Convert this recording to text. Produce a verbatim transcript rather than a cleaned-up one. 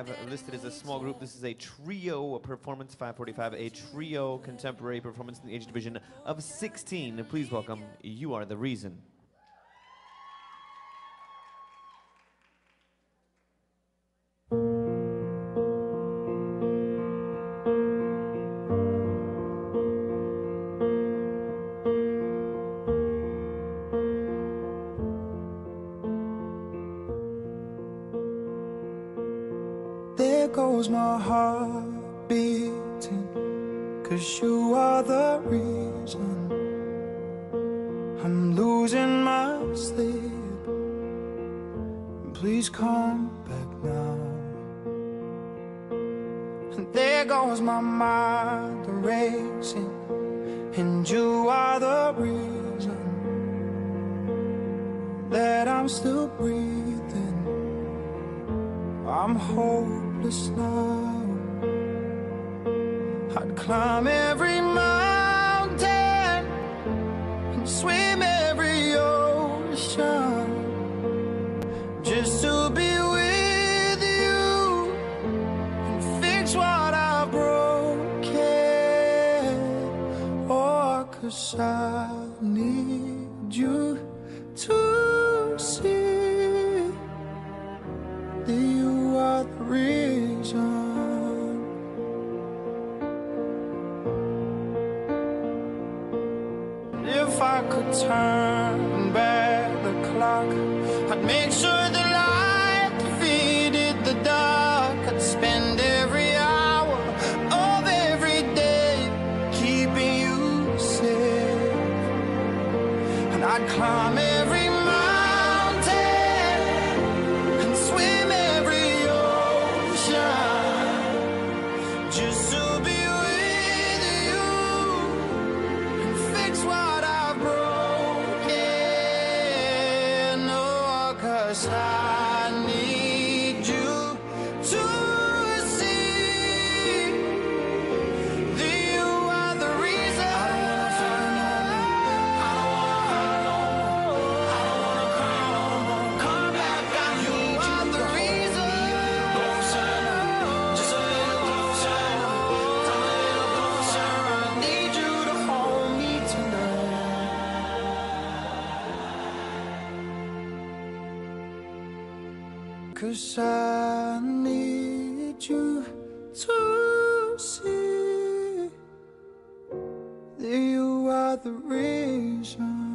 listed as a small group. This is a trio performance, five forty-five, a trio contemporary performance in the age division of sixteen. Please welcome You Are the Reason. There goes my heart beating, 'cause you are the reason I'm losing my sleep. Please come back now. And there goes my mind racing, and you are the reason that I'm still breathing. I'm hopeless now. I'd climb every mountain and swim every ocean just to be with you and fix what I've broken. Oh, 'cause I need you to see that you are the reason. If I could turn back the clock, I'd make sure the light defeated the dark. I'd spend every hour of every day keeping you safe, and I'd climb every mountain and swim every ocean just to be with you and fix what I've broken. Oh, 'cause I need you to see that you are the reason. I don't wanna find no more. I don't wanna hide no more. I don't wanna cry no more. Come back, I need you are the reason. Closer, just a little closer. Come a little closer. I need you to hold me tonight. 'Cause I need you to see that you are the reason.